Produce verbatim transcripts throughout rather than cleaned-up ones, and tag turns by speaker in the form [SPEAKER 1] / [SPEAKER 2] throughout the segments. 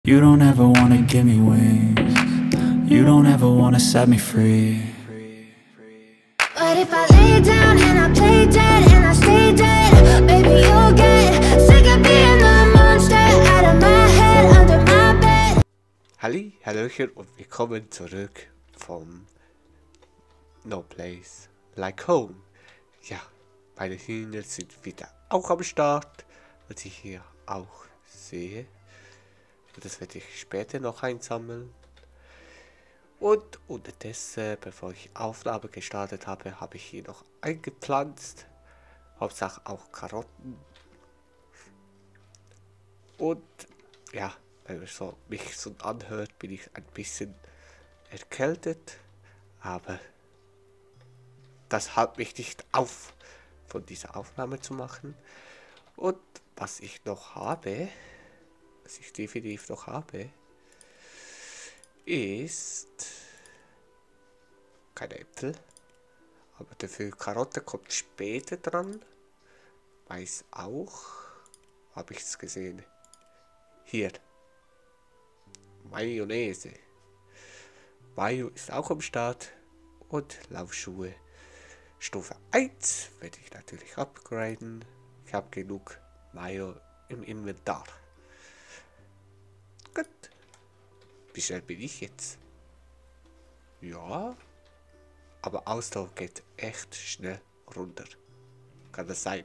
[SPEAKER 1] You don't ever wanna give me wings. You don't ever wanna set me free.
[SPEAKER 2] But if I lay down and I play dead and I stay dead, baby, you'll get sick of being the monster out of my head, under my bed.
[SPEAKER 3] Halli, Hallöchen und willkommen zurück vom No Place Like Home. Ja, meine Hühner sind wieder auch am Start, was ich hier auch sehe. Das werde ich später noch einsammeln. Und unterdessen, bevor ich Aufnahme gestartet habe, habe ich hier noch eingepflanzt. Hauptsache auch Karotten. Und ja, wenn es so, mich so anhört, bin ich ein bisschen erkältet. Aber das hält mich nicht auf, von dieser Aufnahme zu machen. Und was ich noch habe, was ich definitiv noch habe, ist keine Äpfel, aber dafür Karotte kommt später dran. Weiß auch, habe ich es gesehen. Hier, Mayonnaise. Mayo ist auch am Start und Laufschuhe. Stufe eins werde ich natürlich upgraden. Ich habe genug Mayo im Inventar. Gut. Wie schnell bin ich jetzt? Ja. Aber Ausdauer geht echt schnell runter. Kann das sein?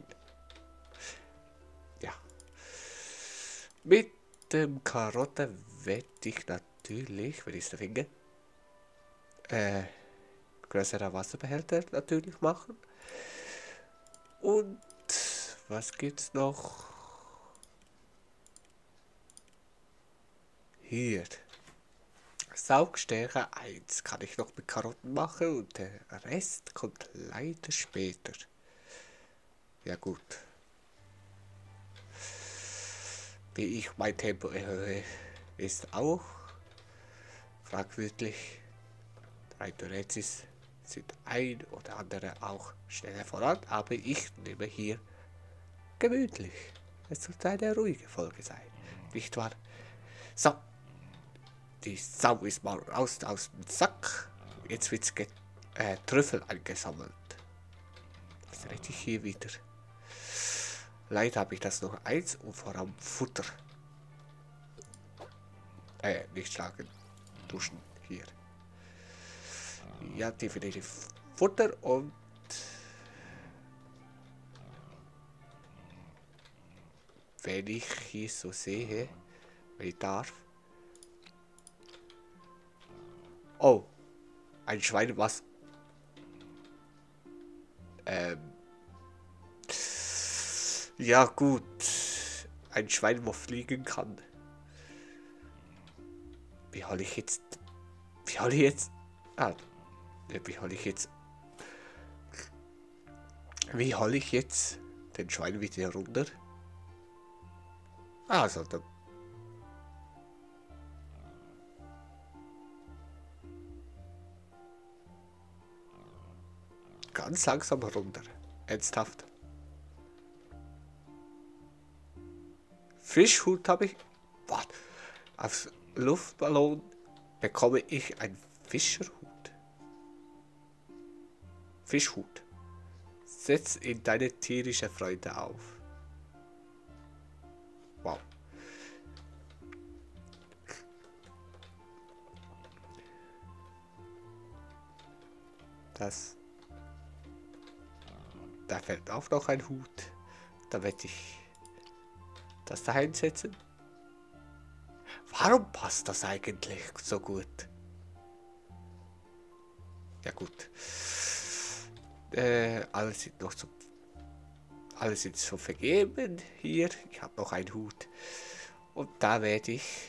[SPEAKER 3] Ja. Mit dem Karotte werde ich natürlich, wenn ich es finde, äh, größerer Wasserbehälter natürlich machen. Und was gibt's noch? Hier. Saugstärke eins kann ich noch mit Karotten machen und der Rest kommt leider später. Ja gut. Wie ich mein Tempo erhöhe, ist auch fragwürdig. Drei Tourettes sind ein oder andere auch schneller voran, aber ich nehme hier gemütlich. Es sollte eine ruhige Folge sein, nicht wahr? So. Die Sau ist mal raus aus dem Sack. Jetzt wird äh, Trüffel eingesammelt. Was rede ich hier wieder? Leider habe ich das noch eins und vor allem Futter. Äh, nicht schlagen. Duschen. Hier. Ja, definitiv Futter und wenn ich hier so sehe, wenn ich darf. Oh, ein Schwein, was? Ähm. Ja, gut. Ein Schwein, wo fliegen kann. Wie hol ich jetzt? Wie hol ich jetzt? Ah, wie hol ich jetzt? Wie hol ich jetzt den Schwein wieder runter? Also, da. Ganz langsam runter. Ernsthaft. Fischhut habe ich. Was? Aufs Luftballon bekomme ich einen Fischerhut. Fischhut. Setz in deine tierische Freude auf. Wow. Das. Da fällt auch noch ein Hut. Da werde ich das da einsetzen. Warum passt das eigentlich so gut? Ja gut. Äh, alles sind noch so. Alles sind so vergeben. Hier. Ich habe noch einen Hut. Und da werde ich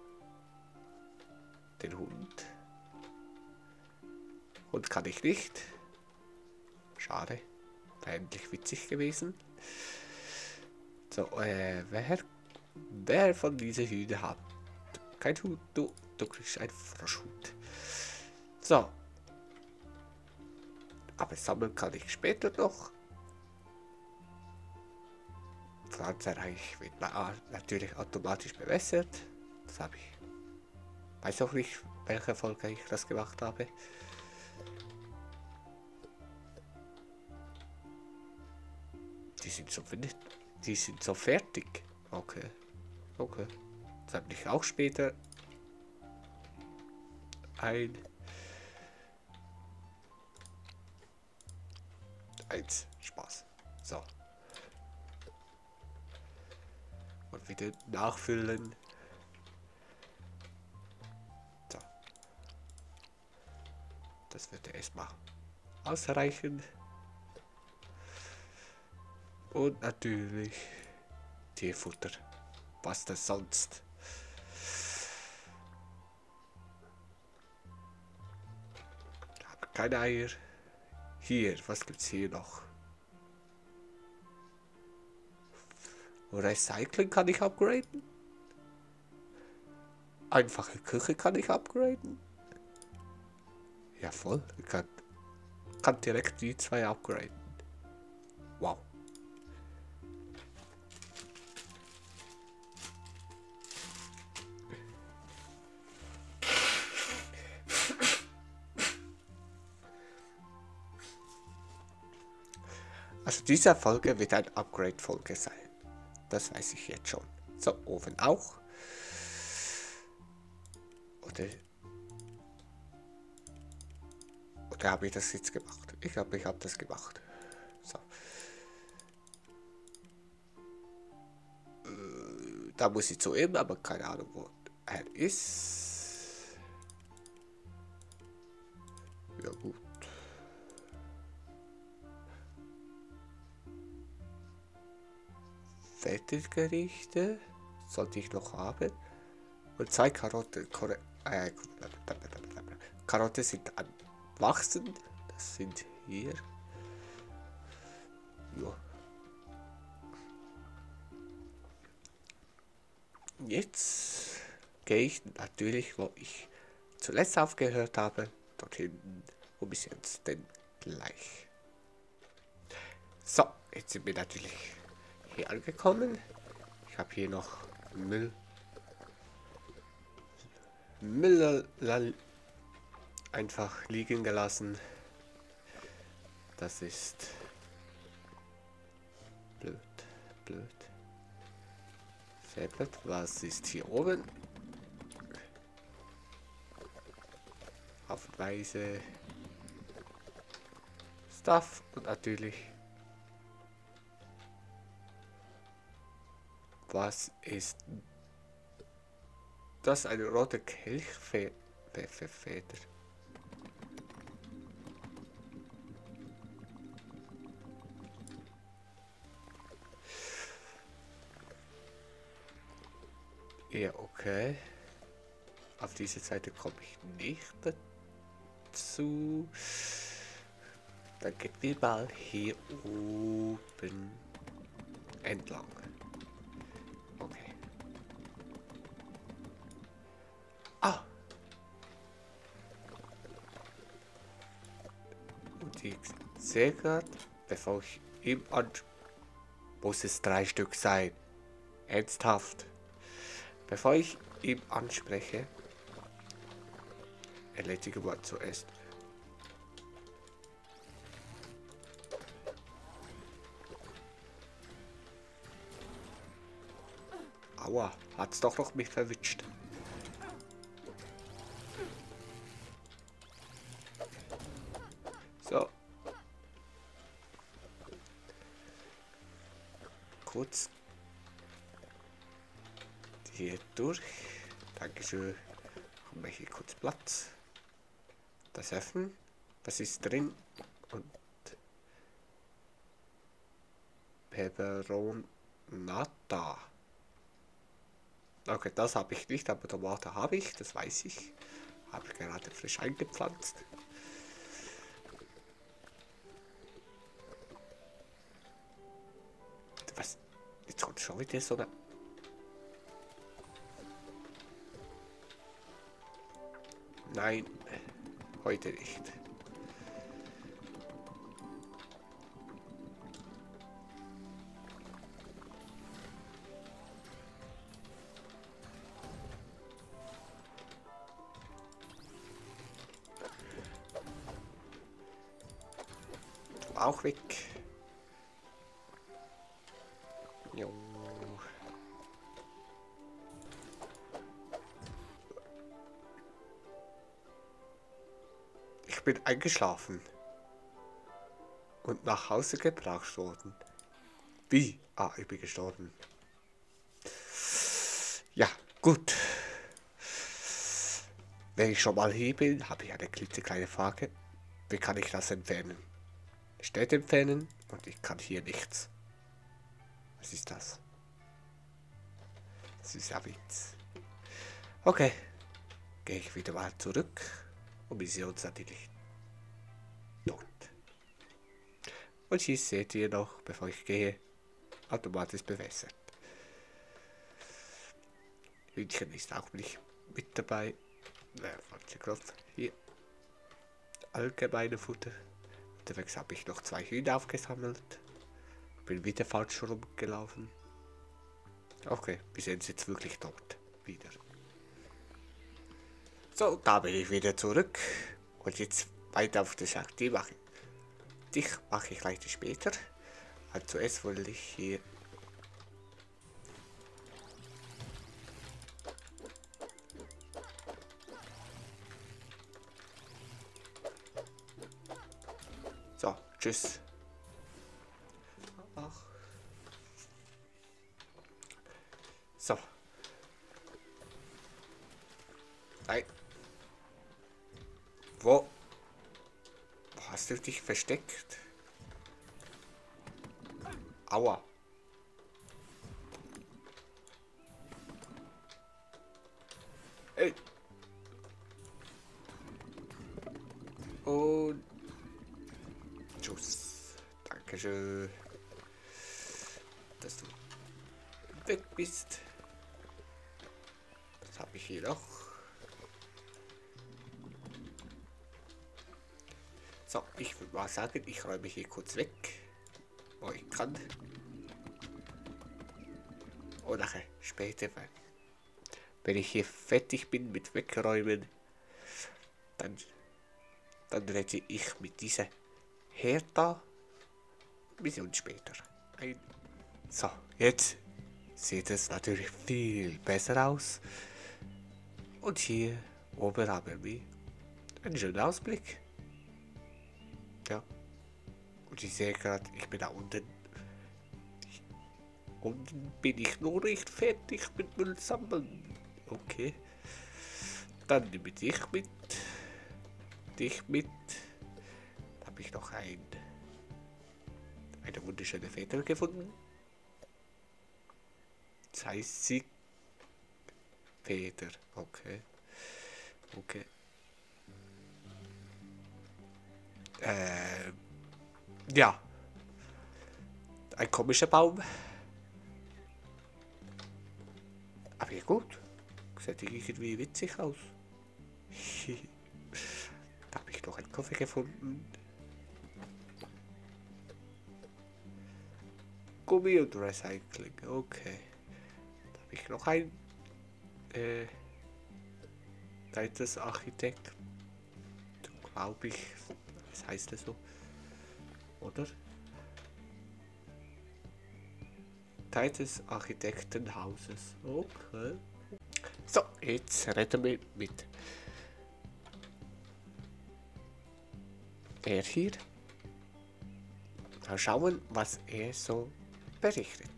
[SPEAKER 3] den Hund. Hund kann ich nicht. Schade. Endlich witzig gewesen. So, äh, wer, wer von diesen Hühnern hat kein Hut? Du, du kriegst einen Froschhut. So. Aber sammeln kann ich später noch. Pflanzenreich wird natürlich automatisch bewässert. Das habe ich. Weiß auch nicht, welche Folge ich das gemacht habe. Die sind so findet. Die sind so fertig. Okay. Okay. Das habe ich auch später ein eins Spaß. So. Und wieder nachfüllen. So. Das wird erstmal ausreichen. Und natürlich Tierfutter. Was das sonst? Ich habe keine Eier. Hier, was gibt's hier noch? Recycling kann ich upgraden. Einfache Küche kann ich upgraden. Ja voll, ich kann, kann direkt die zwei upgraden. Wow. Also diese Folge wird ein Upgrade-Folge sein. Das weiß ich jetzt schon. So, Ofen auch. Oder, oder habe ich das jetzt gemacht? Ich glaube, ich habe das gemacht. So. Äh, da muss ich zu ihm, aber keine Ahnung, wo er ist. Ja gut. Fertiggerichte sollte ich noch haben. Und zwei Karotten. Kor äh, Karotten sind am Wachsen. Das sind hier. Ja. Jetzt gehe ich natürlich, wo ich zuletzt aufgehört habe, dorthin. Wo bis jetzt denn gleich. So, jetzt sind wir natürlich hier angekommen. Ich habe hier noch Müll. Müll einfach liegen gelassen. Das ist blöd, blöd. Sehr blöd. Was ist hier oben? Haufenweise Stuff und natürlich was ist das? Eine rote Kelchfeder. Ja, okay. Auf diese Seite komme ich nicht dazu. Dann geht wir mal hier oben entlang. Okay. Ah! Und ich sehe gerade, bevor ich ihm an... Muss es drei Stück sein. Ernsthaft. Bevor ich ihm anspreche, erledige mal zuerst. Aua, hat's doch noch mich verwitscht. So. Kurz hier durch. Dankeschön. Haben wir hier kurz Platz. Das öffnen. Was ist drin? Und Peperonata. Okay, das habe ich nicht, aber Tomate habe ich, das weiß ich. Habe ich gerade frisch eingepflanzt. Was? Jetzt kommt schon wieder so eine... Nein, heute nicht. auch weg. Jo. Ich bin eingeschlafen und nach Hause gebracht worden. Wie? Ah, ich bin gestorben. Ja, gut. Wenn ich schon mal hier bin, habe ich eine klitzekleine Frage. Wie kann ich das entfernen? Steht entfernen und ich kann hier nichts. Was ist das? Das ist ja Witz. Okay. Gehe ich wieder mal zurück und wir sehen uns natürlich dort. Und hier seht ihr noch, bevor ich gehe, automatisch bewässert. Hühnchen ist auch nicht mit dabei. Äh, falscher Knopf. Hier. Allgemeine Futter. Unterwegs habe ich noch zwei Hühner aufgesammelt. Bin wieder falsch rumgelaufen. Okay, wir sind jetzt wirklich dort. Wieder. So, da bin ich wieder zurück. Und jetzt weiter auf das Aktiv machen. Dich mache ich gleich später. Also zuerst wollte ich hier so, tschüss. Ach. So. Nein. Wo? Wo hast du dich versteckt? Aua. Ey. Und tschüss. Dankeschön, dass du weg bist. Was habe ich hier noch? So, ich würde mal sagen, ich räume hier kurz weg, wo ich kann. Und nachher später, wenn ich hier fertig bin mit Wegräumen, dann, dann rede ich mit dieser Hertha bis und später ein. So, jetzt sieht es natürlich viel besser aus. Und hier oben haben wir einen schönen Ausblick. Ja. Und ich sehe gerade, ich bin da unten. Ich, unten bin ich noch nicht fertig mit Müll sammeln. Okay. Dann nehme ich dich mit. Dich mit. Da habe ich noch ein, eine wunderschöne Feder gefunden. Das heißt sie Feder. Okay. Okay. Äh, ja. Ein komischer Baum. Aber ja gut. Sieht irgendwie witzig aus. Da habe ich noch einen Koffer gefunden. Gummi und Recycling. Okay. Da habe ich noch ein äh, Titus Architekt. Glaube ich. Was heißt das so? Oder? Titus Architektenhauses. Okay. So, jetzt reden wir mit der hier. Mal schauen, was er so berichtet.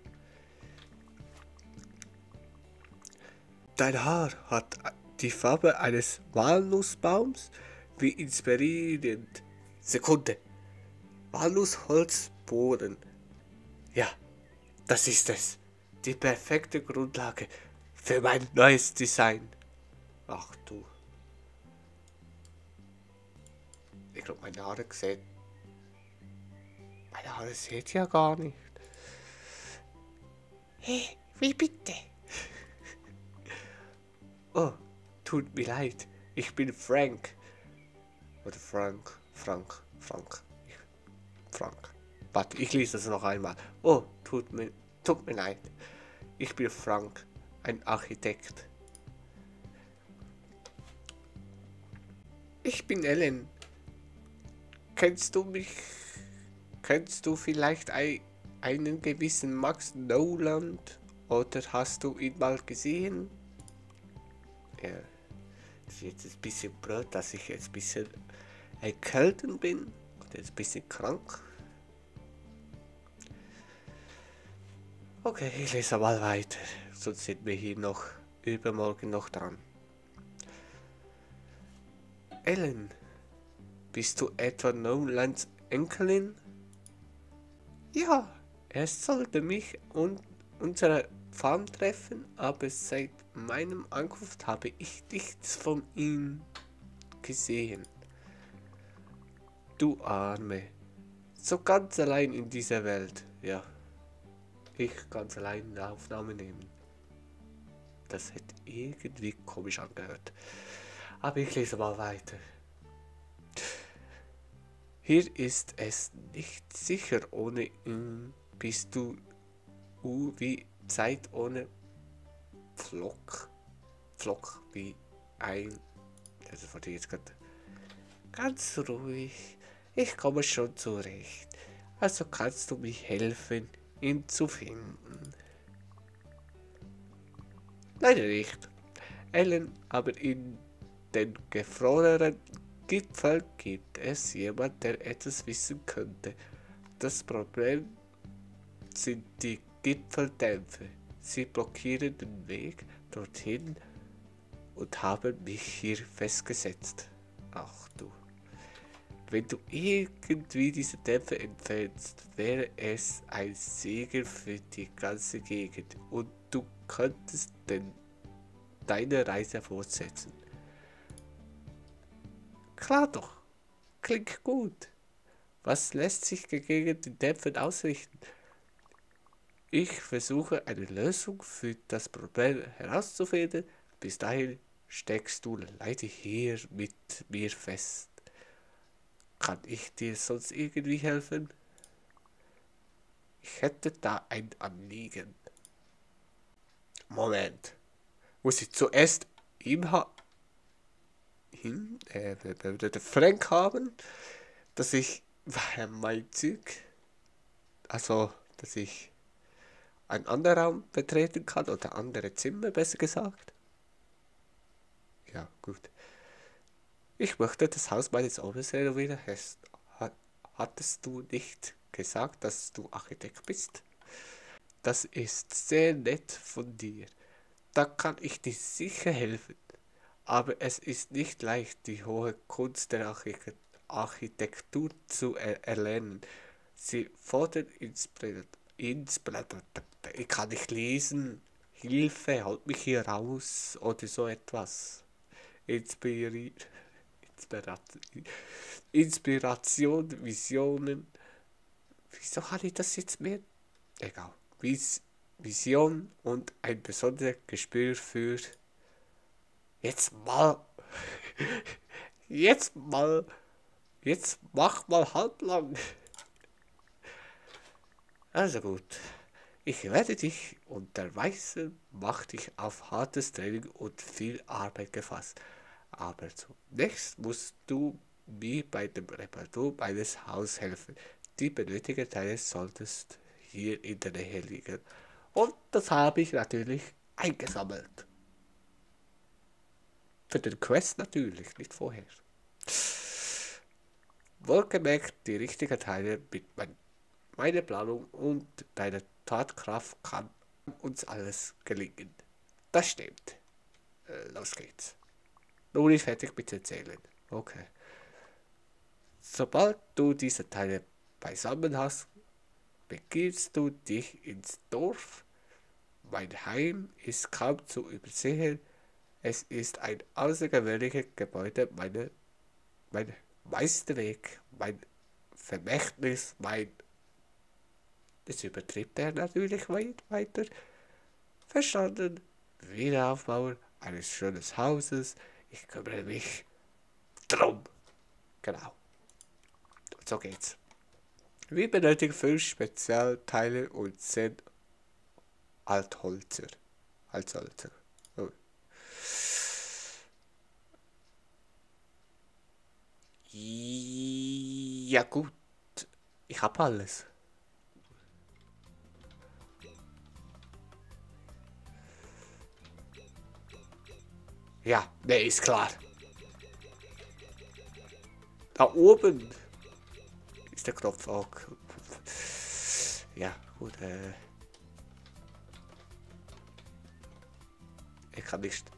[SPEAKER 3] Dein Haar hat die Farbe eines Walnussbaums. Wie inspirierend. Sekunde. Walnussholzboden. Ja, das ist es. Die perfekte Grundlage für mein neues Design. Ach du. Ich glaube, meine Haare sehen. Meine Haare seht ja gar nicht. Hey, wie bitte? Oh, tut mir leid. Ich bin Frank. Oder Frank, Frank, Frank, ich, Frank. Warte, ich lese das noch einmal. Oh, tut mir, tut mir leid. Ich bin Frank, ein Architekt. Ich bin Ellen. Kennst du mich Kennst du vielleicht ein, einen gewissen Max Noland? Oder hast du ihn mal gesehen? Ja, das ist jetzt ein bisschen blöd, dass ich jetzt ein bisschen erkältet bin. Und jetzt ein bisschen krank. Okay, ich lese mal weiter. Sonst sind wir hier noch übermorgen noch dran. Ellen, bist du etwa Nolands Enkelin? Ja, er sollte mich und unsere Farm treffen, aber seit meinem Ankunft habe ich nichts von ihm gesehen. Du Arme, so ganz allein in dieser Welt, ja. Ich ganz allein eine Aufnahme nehmen. Das hätte irgendwie komisch angehört. Aber ich lese mal weiter. Hier ist es nicht sicher, ohne ihn bist du uh, wie Zeit ohne Flock. Flock wie ein. Das wollte ich jetzt gerade. Ganz ruhig. Ich komme schon zurecht. Also kannst du mich helfen, ihn zu finden. Leider nicht. Ellen, aber in den gefrorenen Gipfel gibt es jemand, der etwas wissen könnte. Das Problem sind die Gipfeldämpfe. Sie blockieren den Weg dorthin und haben mich hier festgesetzt. Ach du. Wenn du irgendwie diese Dämpfe entfernst, wäre es ein Segen für die ganze Gegend und du könntest den, deine Reise fortsetzen. Klar doch, klingt gut. Was lässt sich gegen die Dämpfe ausrichten? Ich versuche eine Lösung für das Problem herauszufinden. Bis dahin steckst du leider hier mit mir fest. Kann ich dir sonst irgendwie helfen? Ich hätte da ein Anliegen. Moment. Muss ich zuerst ihm ha ihn, äh, den Frank haben, dass ich mein Zeug, also, dass ich einen anderen Raum betreten kann oder andere Zimmer, besser gesagt. Ja, gut. Ich möchte das Haus meines Onkels renovieren. Hattest du nicht gesagt, dass du Architekt bist? Das ist sehr nett von dir. Da kann ich dir sicher helfen. Aber es ist nicht leicht, die hohe Kunst der Architektur zu er erlernen. Sie fordern Inspiration. Ich kann nicht lesen. Hilfe, halt mich hier raus oder so etwas. Inspiri Inspiration, Inspiration, Visionen. Wieso habe ich das jetzt mehr? Egal. Vis Vision und ein besonderes Gespür für. Jetzt mal. Jetzt mal. Jetzt mach mal halblang. Also gut. Ich werde dich unterweisen, mach dich auf hartes Training und viel Arbeit gefasst. Aber zunächst musst du mir bei dem Reparatur meines Hauses helfen. Die benötigten Teile solltest hier in der Nähe liegen. Und das habe ich natürlich eingesammelt. Für den Quest natürlich, nicht vorher. Wohlgemerkt, die richtigen Teile mit mein, meiner Planung und deiner Tatkraft kann uns alles gelingen. Das stimmt. Äh, los geht's. Nun ist fertig mit Erzählen. Okay. Sobald du diese Teile beisammen hast, begibst du dich ins Dorf. Mein Heim ist kaum zu übersehen. Es ist ein außergewöhnliches Gebäude, meine, mein Meisterwerk, mein Vermächtnis, mein... Das übertreibt er natürlich weit weiter. Verstanden? Wiederaufbau eines schönen Hauses. Ich kümmere mich drum. Genau. Und so geht's. Wir benötigen fünf Spezialteile und zehn Altholzer. Altholzer. Oh. Ja gut. Ich hab alles. Ja, ne, ist klar. Da oben ist der Knopf auch. Ja, gut, äh. Ich kann nicht.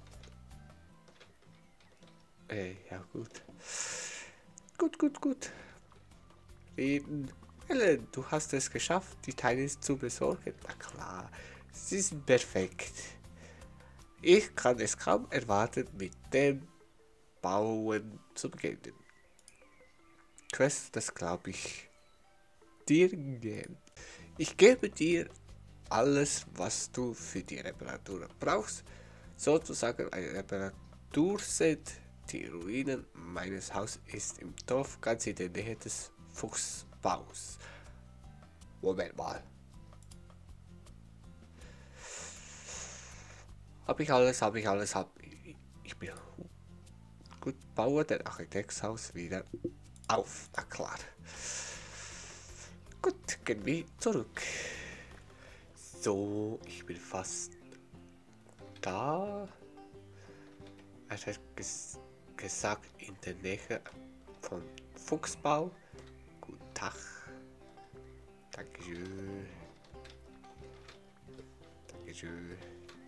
[SPEAKER 3] Äh, ja, gut. Gut, gut, gut. Eben. Ellen, du hast es geschafft, die Teile zu besorgen. Na klar, sie sind perfekt. Ich kann es kaum erwarten, mit dem Bauen zu beginnen. Quest, das glaube ich dir gern. Ich gebe dir alles, was du für die Reparatur brauchst. Sozusagen ein Reparaturset. Die Ruinen meines Hauses ist im Dorf ganz in der Nähe des Fuchsbaus. Moment mal. Hab ich alles, hab ich alles, hab ich. Ich bin gut, baue den Architektshaus wieder auf. Na klar. Gut, gehen wir zurück. So, ich bin fast da. Er hat ges gesagt, in der Nähe vom Fuchsbau. Guten Tag. Dankeschön. Dankeschön.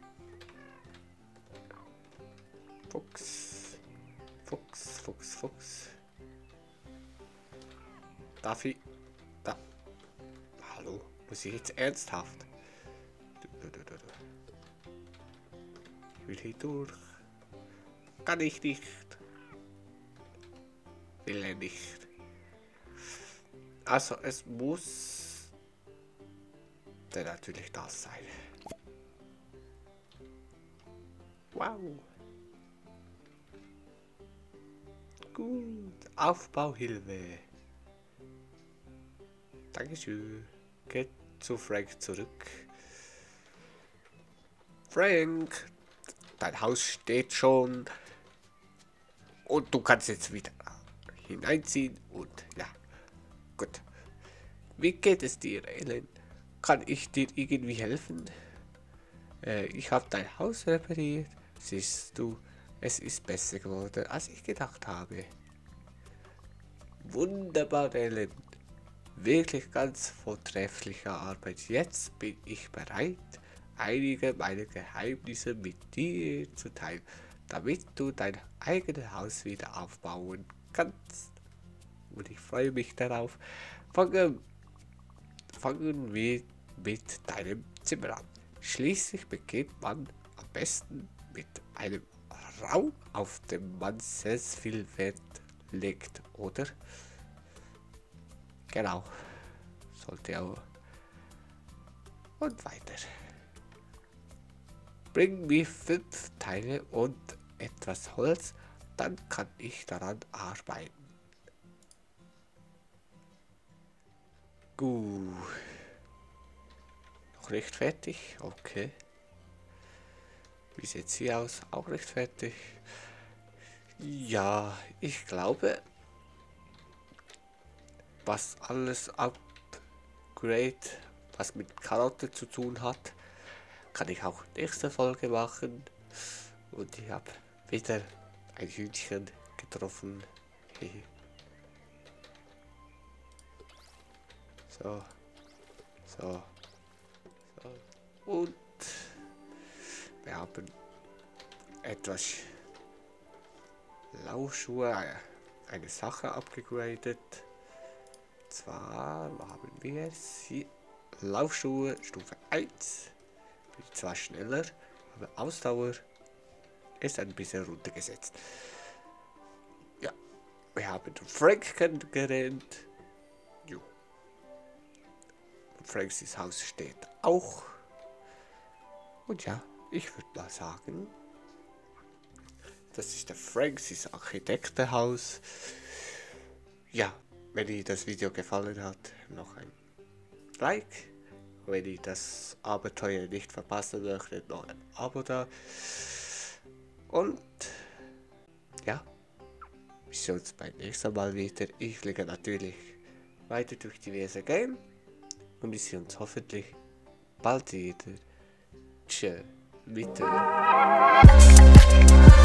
[SPEAKER 3] Fuchs. Fuchs, Fuchs, Fuchs. Darf ich? Da. Hallo? Muss ich jetzt ernsthaft? Ich will hier durch. Kann ich nicht. Will er nicht. Also es muss der natürlich das sein. Wow. Gut. Aufbauhilfe. Dankeschön. Geht zu Frank zurück. Frank, dein Haus steht schon. Und du kannst jetzt wieder hineinziehen und ja, gut. Wie geht es dir, Ellen? Kann ich dir irgendwie helfen? Äh, ich habe dein Haus repariert. Siehst du, es ist besser geworden, als ich gedacht habe. Wunderbar, Ellen. Wirklich ganz vortreffliche Arbeit. Jetzt bin ich bereit, einige meiner Geheimnisse mit dir zu teilen, damit du dein eigenes Haus wieder aufbauen kannst. Und ich freue mich darauf. Fangen, fangen wir mit deinem Zimmer an. Schließlich beginnt man am besten mit einem Raum, auf dem man sehr viel Wert legt, oder? Genau. Sollte auch. Und weiter. Bring mir fünf Teile und etwas Holz, dann kann ich daran arbeiten. Gut. Noch nicht fertig? Okay. Wie sieht sie aus? Auch nicht fertig. Ja, ich glaube, was alles Upgrade, was mit Karotte zu tun hat, kann ich auch nächste Folge machen. Und ich habe wieder ein Hühnchen getroffen. So. So. So. Und wir haben etwas Laufschuhe, eine Sache abgegradet. Zwar haben wir sie Laufschuhe Stufe eins. Bin zwar schneller, aber Ausdauer ist ein bisschen runtergesetzt. Ja, wir haben Frank kennengelernt. Jo. Franks Haus steht auch. Und ja, ich würde mal sagen, das ist der Franks Architektenhaus. Ja, wenn Ihnen das Video gefallen hat, noch ein Like. Wenn ihr das Abenteuer nicht verpassen möchtet, noch ein Abo da. Und ja, wir sehen uns beim nächsten Mal wieder. Ich fliege natürlich weiter durch diverse gehen und bis wir uns hoffentlich bald wieder. Tschö, bitte.